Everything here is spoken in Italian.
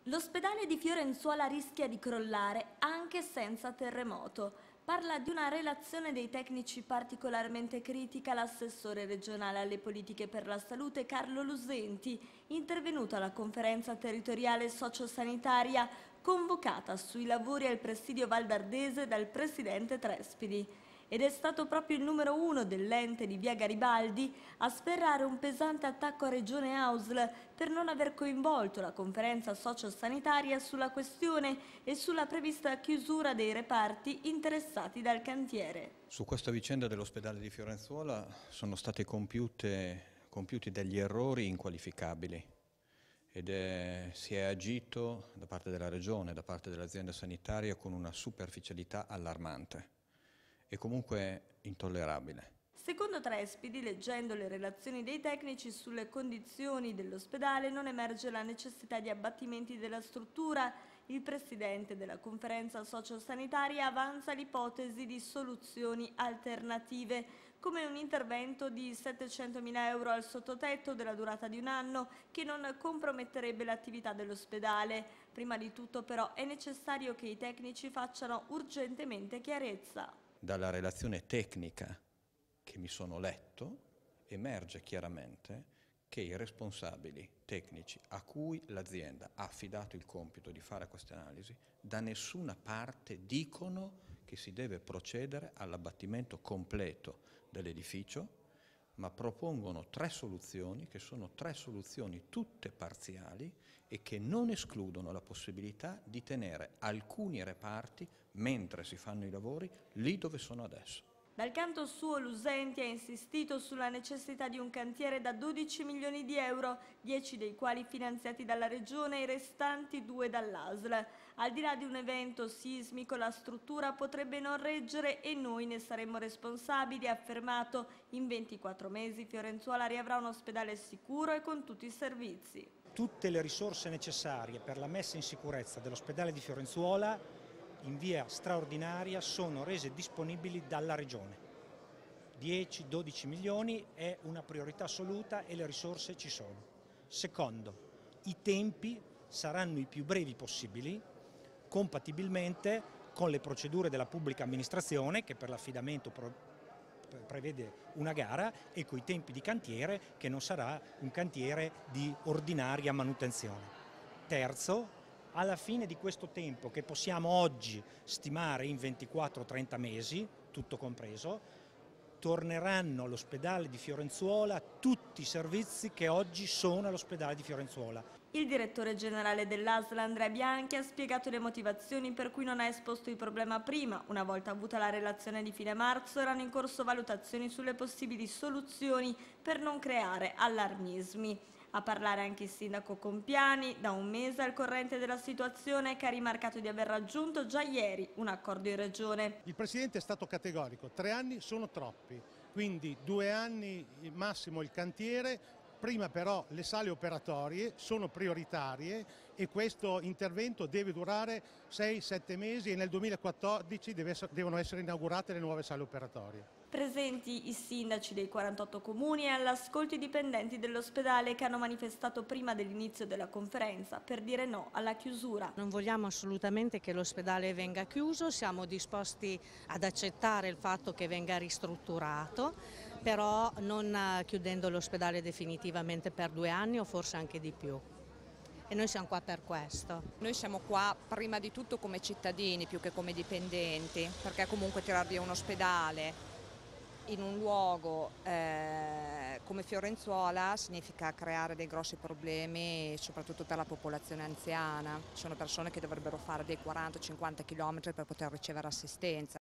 L'ospedale di Fiorenzuola rischia di crollare anche senza terremoto. Parla di una relazione dei tecnici particolarmente critica l'assessore regionale alle politiche per la salute Carlo Lusenti, intervenuto alla conferenza territoriale sociosanitaria convocata sui lavori al presidio Valdardese dal presidente Trespidi. Ed è stato proprio il numero uno dell'ente di via Garibaldi a sferrare un pesante attacco a Regione Ausl per non aver coinvolto la conferenza sociosanitaria sulla questione e sulla prevista chiusura dei reparti interessati dal cantiere. Su questa vicenda dell'ospedale di Fiorenzuola sono stati compiuti degli errori inqualificabili ed si è agito da parte della Regione, da parte dell'azienda sanitaria con una superficialità allarmante e comunque intollerabile. Secondo Trespidi, leggendo le relazioni dei tecnici sulle condizioni dell'ospedale, non emerge la necessità di abbattimenti della struttura. Il presidente della conferenza sociosanitaria avanza l'ipotesi di soluzioni alternative, come un intervento di 700.000 euro al sottotetto della durata di un anno, che non comprometterebbe l'attività dell'ospedale. Prima di tutto, però, è necessario che i tecnici facciano urgentemente chiarezza. Dalla relazione tecnica che mi sono letto, emerge chiaramente che i responsabili tecnici a cui l'azienda ha affidato il compito di fare queste analisi, da nessuna parte dicono che si deve procedere all'abbattimento completo dell'edificio, ma propongono tre soluzioni che sono tre soluzioni tutte parziali e che non escludono la possibilità di tenere alcuni reparti, mentre si fanno i lavori, lì dove sono adesso. Dal canto suo Lusenti ha insistito sulla necessità di un cantiere da 12 milioni di euro, 10 dei quali finanziati dalla Regione e i restanti 2 dall'ASL. Al di là di un evento sismico la struttura potrebbe non reggere e noi ne saremmo responsabili, ha affermato. In 24 mesi Fiorenzuola riavrà un ospedale sicuro e con tutti i servizi. Tutte le risorse necessarie per la messa in sicurezza dell'ospedale di Fiorenzuola in via straordinaria sono rese disponibili dalla Regione. 10-12 milioni è una priorità assoluta e le risorse ci sono. Secondo, i tempi saranno i più brevi possibili, compatibilmente con le procedure della pubblica amministrazione che per l'affidamento prevede una gara e coi tempi di cantiere che non sarà un cantiere di ordinaria manutenzione. Terzo, alla fine di questo tempo, che possiamo oggi stimare in 24-30 mesi, tutto compreso, torneranno all'ospedale di Fiorenzuola tutti i servizi che oggi sono all'ospedale di Fiorenzuola. Il direttore generale dell'ASL Andrea Bianchi ha spiegato le motivazioni per cui non ha esposto il problema prima. Una volta avuta la relazione di fine marzo erano in corso valutazioni sulle possibili soluzioni per non creare allarmismi. A parlare anche il sindaco Compiani, da un mese al corrente della situazione, che ha rimarcato di aver raggiunto già ieri un accordo in regione. Il Presidente è stato categorico, 3 anni sono troppi, quindi 2 anni massimo il cantiere. Prima però le sale operatorie sono prioritarie e questo intervento deve durare 6-7 mesi e nel 2014 devono essere inaugurate le nuove sale operatorie. Presenti i sindaci dei 48 comuni e all'ascolto i dipendenti dell'ospedale che hanno manifestato prima dell'inizio della conferenza per dire no alla chiusura. Non vogliamo assolutamente che l'ospedale venga chiuso, siamo disposti ad accettare il fatto che venga ristrutturato, però non chiudendo l'ospedale definitivamente per 2 anni o forse anche di più. E noi siamo qua per questo. Noi siamo qua prima di tutto come cittadini più che come dipendenti, perché comunque tirar via un ospedale in un luogo come Fiorenzuola significa creare dei grossi problemi soprattutto per la popolazione anziana. Ci sono persone che dovrebbero fare dei 40-50 km per poter ricevere assistenza.